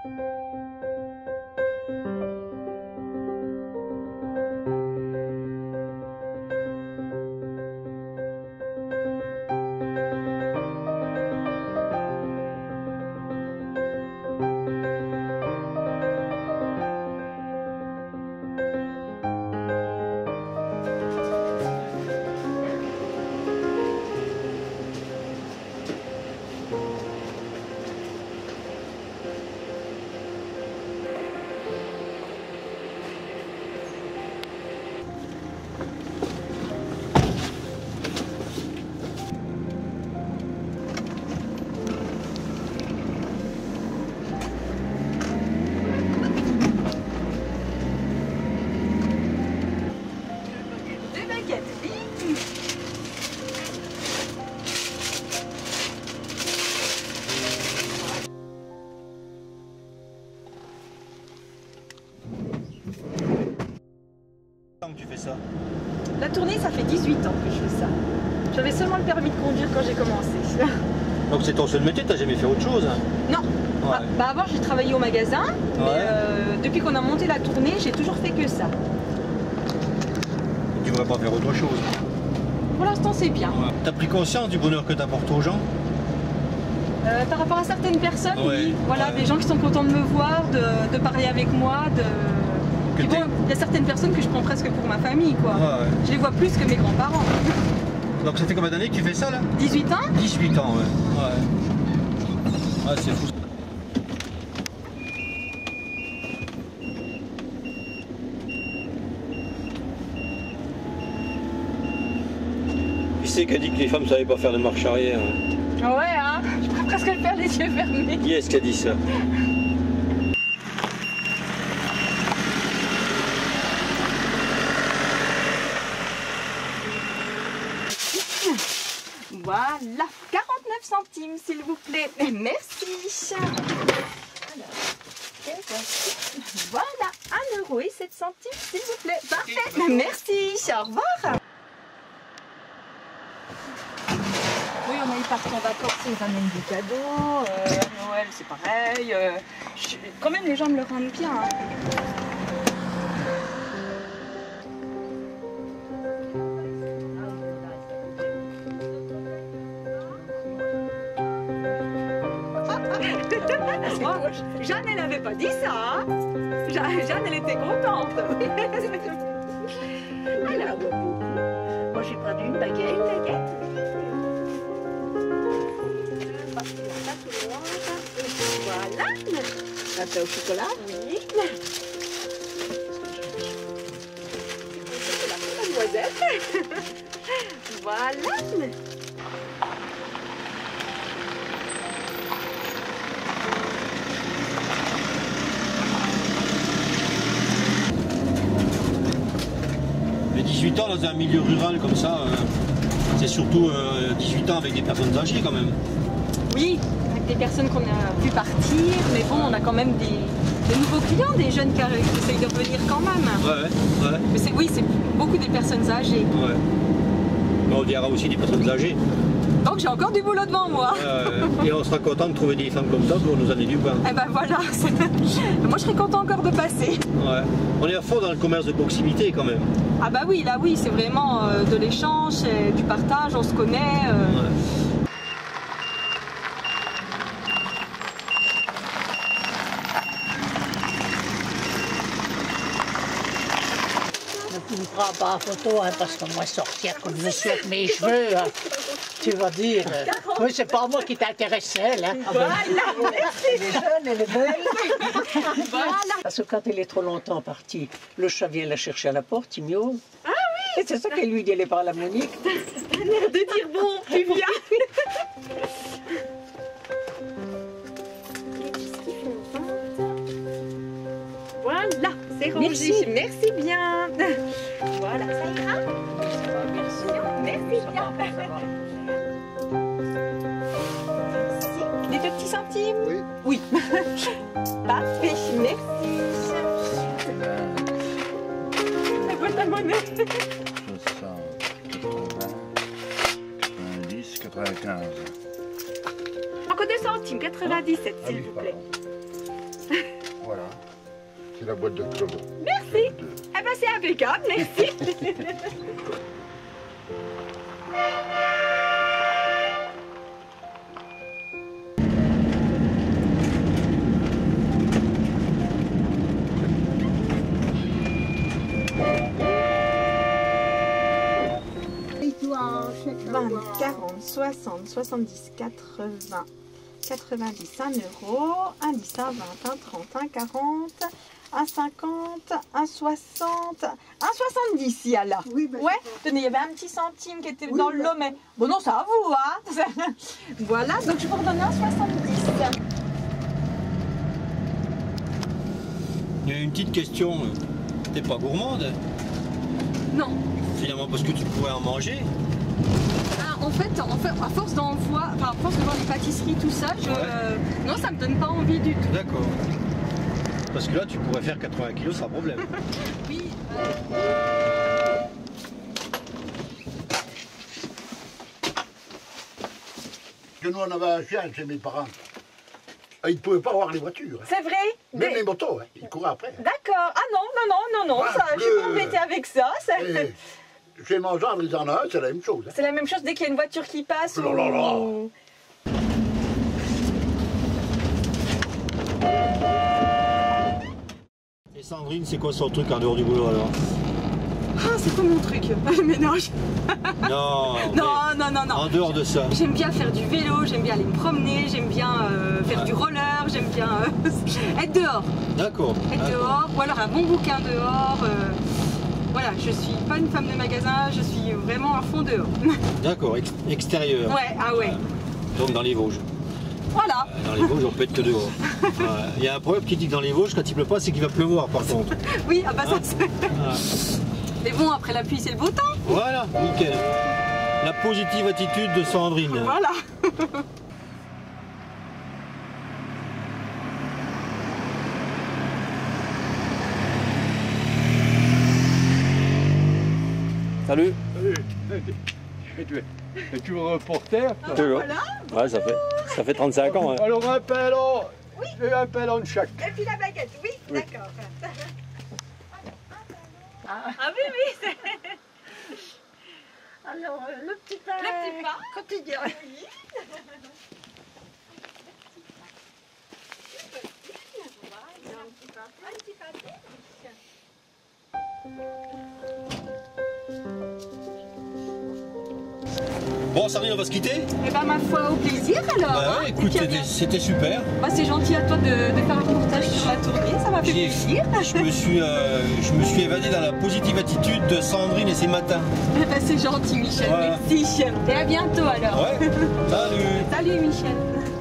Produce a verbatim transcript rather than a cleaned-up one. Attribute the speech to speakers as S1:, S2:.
S1: Tu fais ça?
S2: La tournée, ça fait dix-huit ans que je fais ça. J'avais seulement le permis de conduire quand j'ai commencé.
S1: Donc c'est ton seul métier, t'as jamais fait autre chose?
S2: Non.
S1: Ouais.
S2: Bah, bah avant j'ai travaillé au magasin, mais
S1: Ouais.
S2: euh, depuis qu'on a monté la tournée, j'ai toujours fait que ça.
S1: Tu voudrais pas faire autre chose?
S2: Pour l'instant c'est bien.
S1: Ouais. T'as pris conscience du bonheur que t'apportes aux gens?
S2: Euh, par rapport à certaines personnes,
S1: Ouais.
S2: oui. Voilà,
S1: Ouais.
S2: des gens qui sont contents de me voir, de, de parler avec moi, de... Puis bon, il y a certaines personnes que je prends presque pour ma famille, quoi.
S1: Ouais, ouais.
S2: Je les vois plus que mes grands-parents.
S1: Donc ça fait combien d'années que tu fais ça là?
S2: dix-huit ans?
S1: dix-huit ans, ouais. Ouais, ouais c'est fou. Qui c'est qui a dit que les femmes ne savaient pas faire de marche arrière? Hein?
S2: Ouais, hein. Je pourrais presque le faire les yeux fermés.
S1: Qui est-ce qui a dit ça?
S2: Voilà, quarante-neuf centimes s'il vous plaît. Et merci. Alors, et voici. Voilà, un euro et sept centimes s'il vous plaît. Parfait, merci. Au revoir. Oui, on a eu partent en vacances, ils ramènent des cadeaux. Euh, Noël, c'est pareil. Euh, je, quand même, les gens me le rendent bien. Hein. Jeanne, elle n'avait pas dit ça. Hein. Jeanne, elle était contente. Alors, moi j'ai pris une baguette, une baguette. Voilà. Un pain au chocolat. Oui. Mademoiselle. Voilà.
S1: dix-huit ans dans un milieu rural comme ça, euh, c'est surtout euh, dix-huit ans avec des personnes âgées quand même.
S2: Oui, avec des personnes qu'on a pu partir, mais bon, on a quand même des, des nouveaux clients, des jeunes qui, qui essayent de revenir quand même.
S1: Ouais, ouais.
S2: Mais c'est, oui, c'est beaucoup des personnes âgées.
S1: Ouais. Mais on dira aussi des personnes âgées.
S2: Donc j'ai encore du boulot devant moi.
S1: Euh, et on sera content de trouver des femmes comme ça pour nous amener du pain.
S2: Eh ben voilà, moi je serais content encore de passer.
S1: Ouais. On est à fond dans le commerce de proximité quand même.
S2: Ah bah oui, là oui, c'est vraiment euh, de l'échange, du partage, on se connaît. Euh...
S1: Ouais.
S3: Tu ne prends pas en photo hein, parce que moi sortir comme je suis avec mes cheveux, hein, tu vas dire. Euh, oui, c'est pas moi qui t'intéressais là.
S2: Voilà,
S3: elle est jeune, elle est belle. Voilà. Parce que quand elle est trop longtemps partie, le chat vient la chercher à la porte, il miaule.
S2: Ah oui.
S3: Et c'est ça qu'elle lui dit, elle est par la Monique.
S2: T'as l'air de dire bon, tu viens. Voilà, c'est rangé.
S3: Merci.
S2: Merci bien. Voilà, ça ira.
S3: Merci.
S2: Merci bien. Merci. Les deux petits centimes?
S4: Oui.
S2: Oui. Parfait, merci. La boîte à monnaie.
S4: soixante, quatre-vingts, quatre-vingt-dix, quatre-vingt-quinze.
S2: Encore deux centimes, quatre-vingt-dix-sept,
S4: Ah
S2: s'il
S4: oui,
S2: vous plaît.
S4: pardon. Voilà. C'est la boîte de Clodo.
S2: Merci.
S4: De-
S2: Eh ben c'est impeccable, merci. vingt, quarante, soixante, soixante-dix, quatre-vingts, quatre-vingt-dix, un euro, un dix, un vingt, un trente, un quarante, un cinquante, un soixante, un soixante-dix, il y a là.
S5: Oui, bah,
S2: Ouais, tenez, il y avait un petit centime qui était dans le lomet. Bon, non, ça à vous, hein. Voilà, donc je vous redonne un soixante-dix.
S1: Il y a une petite question. T'es pas gourmande?
S2: Non.
S1: Finalement, parce que tu pourrais en manger.
S2: Ah, en fait, en fait, à force d'en voir, enfin, à force de voir les pâtisseries, tout ça, je,
S1: Ouais.
S2: euh, non, ça me donne pas envie du tout.
S1: D'accord. Parce que là, tu pourrais faire quatre-vingts kilos sans problème.
S2: Oui.
S4: Que nous, on avait un chien chez mes parents. Ah, ils ne pouvaient pas voir les voitures. hein.
S2: C'est vrai.
S4: Même
S2: Des-
S4: les motos, hein. Ils couraient après.
S2: D'accord. Ah non, non, non, non, non,
S4: Ah,
S2: ça, je suis
S4: bleu.
S2: pas embêtée avec ça. ça-
S4: Et chez mon gendre, ils en ont un, c'est la même chose. hein.
S2: C'est la même chose dès qu'il y a une voiture qui passe.
S4: Oh là là.
S2: ou-
S1: Et Sandrine, c'est quoi son truc en dehors du boulot alors?
S2: Ah, c'est quoi mon truc? Le ménage.
S1: Non. mais
S2: Non, non, non, non.
S1: En dehors de ça.
S2: J'aime bien faire du vélo, j'aime bien aller me promener, j'aime bien euh, faire du roller, j'aime bien euh, être dehors.
S1: D'accord.
S2: Être
S1: d'accord.
S2: dehors, ou alors un bon bouquin dehors. euh, Voilà, je suis pas une femme de magasin, je suis vraiment à fond dehors.
S1: D'accord, ex- extérieur.
S2: Ouais, ah ouais.
S1: Donc dans les Vosges.
S2: Voilà.
S1: Dans les Vosges, on peut être que dehors. Ouais. Il y a un proverbe qui dit que dans les Vosges, quand il pleut pas, c'est qu'il va pleuvoir par contre.
S2: Oui, ah bah ça
S1: Hein
S2: c'est.
S1: Ah.
S2: Mais bon, après la pluie, c'est le beau temps.
S1: Voilà, nickel. La positive attitude de Sandrine.
S2: Voilà.
S6: Salut.
S7: Et tu es, et tu es reporter toi.
S6: Toujours. Ouais, ça fait, ça fait trente-cinq ans. Hein.
S7: Alors un pellon, et un pellon de chaque.
S2: Et puis la baguette, oui,
S7: Oui.
S2: d'accord. Ah oui, oui, c'est
S3: Alors, euh, le petit pain
S2: le petit pain.
S3: quotidien.
S2: Oui. Un petit pâté.
S1: Bon, Sandrine, on va se quitter.
S2: Eh ben ma foi, au plaisir alors.
S1: Bah
S2: hein.
S1: ouais,
S2: Et
S1: écoute,
S2: puis, à
S1: c'était-
S2: bientôt.
S1: c'était super.
S2: Bah, c'est gentil à toi de, de faire un reportage sur la tournée, ça m'a fait
S1: J'ai-
S2: plaisir.
S1: Je me suis, euh, je me suis évadé dans la positive attitude de Sandrine et ses matins.
S2: Eh ben, c'est gentil Michel,
S1: Voilà.
S2: merci. Et à bientôt alors.
S1: Ouais. Salut.
S2: Salut Michel.